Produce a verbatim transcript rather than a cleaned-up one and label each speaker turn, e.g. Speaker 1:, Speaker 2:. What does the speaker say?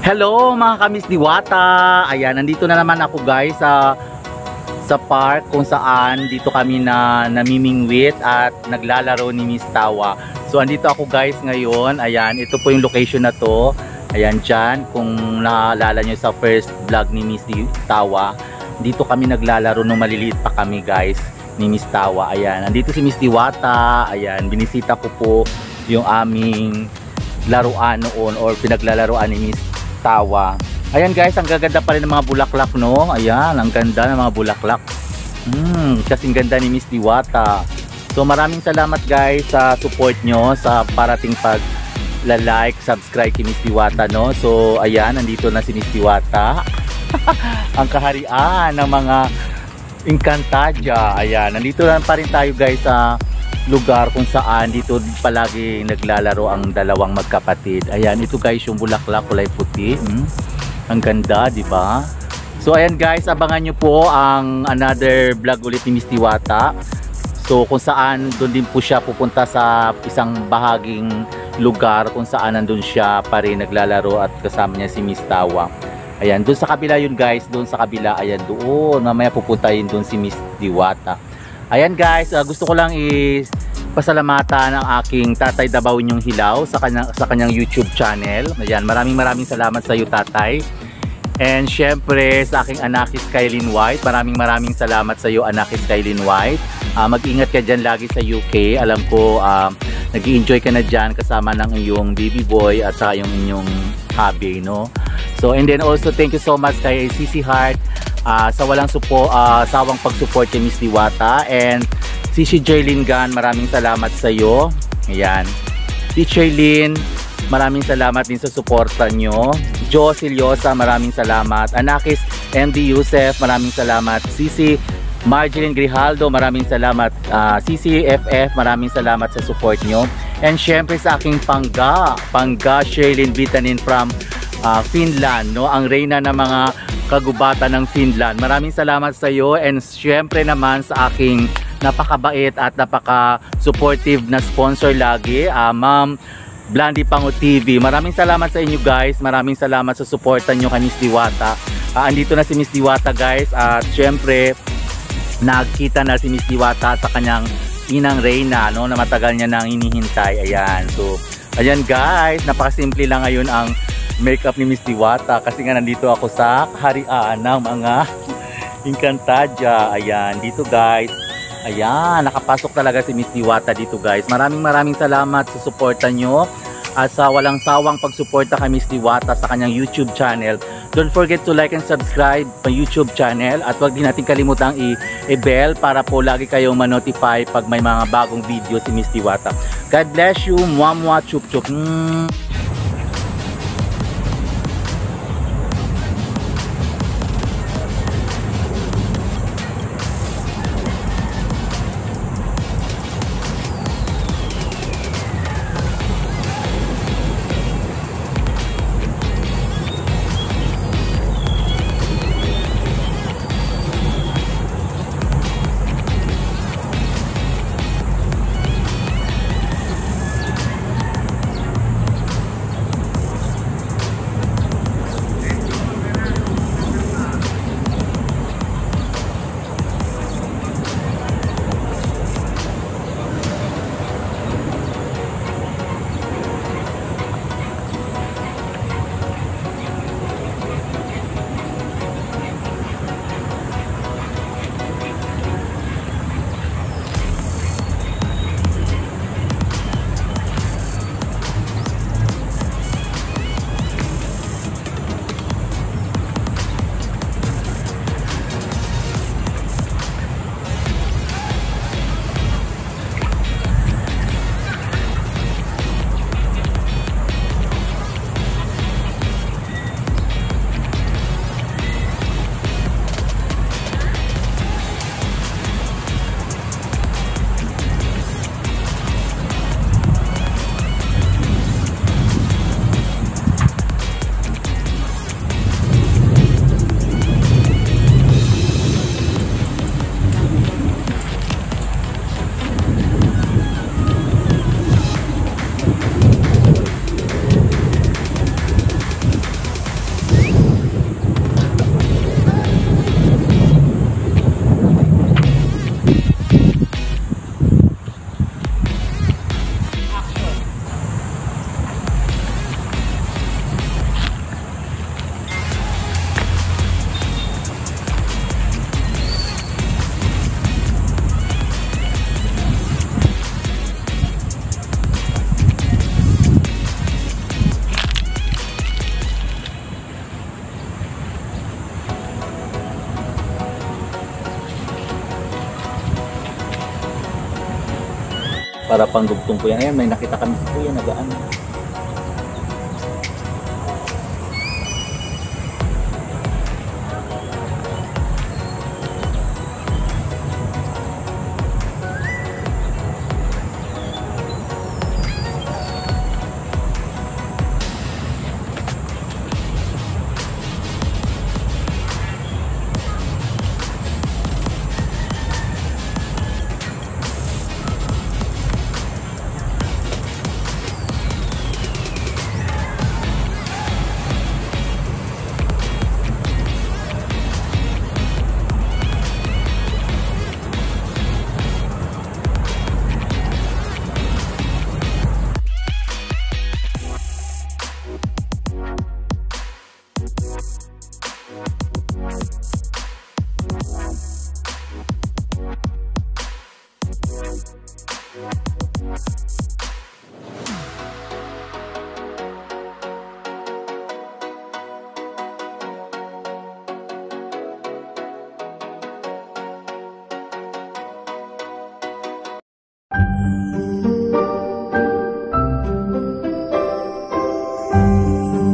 Speaker 1: Hello mga kamis diwata. Ayan, nandito na naman ako guys sa sa park kung saan dito kami na namimingwit at naglalaro ni Miss Tawa. So andito ako guys ngayon. Ayan, ito po yung location na to. Ayan dyan, kung naalala nyo sa first vlog ni Miss Tawa, dito kami naglalaro nung maliliit pa kami guys ni Miss Tawa. Ayan, nandito si Miss Diwata. Ayan, binisita ko po yung aming laruan noon or pinaglalaruan ni Miss Tawa. Ayan guys, ang gaganda pa rin ng mga bulaklak, no? Ayan, ang ganda ng mga bulaklak. Hmm, kasing ganda ni Miss Diwata. So maraming salamat guys sa support nyo sa parating pag la-like, subscribe kay Miss Diwata, no? So ayan, nandito na si Miss Diwata. Ang kaharian ng mga Encantadia. Ayan, nandito lang pa rin tayo guys sa lugar kung saan dito palagi naglalaro ang dalawang magkapatid. Ayan, ito guys yung bulaklak kulay puti. Hmm? Ang ganda, di ba? So ayan guys, abangan nyo po ang another vlog ulit ni Miss Diwata. So kung saan doon din po siya pupunta sa isang bahaging lugar kung saan nandun siya pa rin naglalaro at kasama niya si Miss Tawa. Ayan, doon sa kabila yun guys, doon sa kabila, ayan doon. Mamaya pupuntahin doon si Miss Diwata. Ayan guys, uh, gusto ko lang i-pasalamatan ang aking Tatay Dabawin yung Hilaw sa kanyang, sa kanyang YouTube channel. Ayan, maraming maraming salamat sa iyo Tatay. And syempre sa aking anakis Kylene White, maraming maraming salamat sa iyo anakis Kylene White. Uh, mag-ingat ka dyan lagi sa U K. Alam ko uh, nag-i-enjoy ka na dyan kasama ng iyong baby boy at sa yung inyong hubby, no? So and then also thank you so much kay C C Heart. Uh, sa walang supo, uh, sawang pag-support kay Miss Diwata, and si si Jerlyn Gan, maraming salamat sa iyo. Ayan, Teacher Lynn, maraming salamat din sa suporta nyo. Jo Siliosa, maraming salamat. Anakis M D Yusef, maraming salamat. C C Marjeline Grijaldo, maraming salamat. uh, C C F F, maraming salamat sa support nyo. And syempre sa aking pangga Pangga Sherlyn Vitanin from uh, Finland, no? Ang reyna ng mga kagubatan ng Finland. Maraming salamat sa iyo, and syempre naman sa aking napakabait at napaka-supportive na sponsor lagi, uh, Ma'am Blandy Pango T V. Maraming salamat sa inyo guys. Maraming salamat sa suportan nyo kay Miss Diwata. Uh, andito na si Miss Diwata guys, at syempre nagkita na si Miss Diwata sa kanyang inang Reyna, no, na matagal niya nang hinihintay. Ayan, so ayan guys, napakasimple lang ngayon ang makeup ni Miss Diwata kasi nga nandito ako sa kaharian ng mga Encantadia. Ayan, dito guys. Ayan, nakapasok talaga si Miss Diwata dito guys. Maraming maraming salamat sa suporta nyo at sa walang sawang pagsuporta kay Miss Diwata sa kanyang YouTube channel. Don't forget to like and subscribe my YouTube channel, at wag din natin kalimutang i-bell para po lagi kayong ma-notify pag may mga bagong video si Miss Diwata. God bless you. Mwah mwah, chup chup. Mm. Para panggugtong po yan. Ayan, may nakita kami po yan, nagaan.
Speaker 2: Thank you.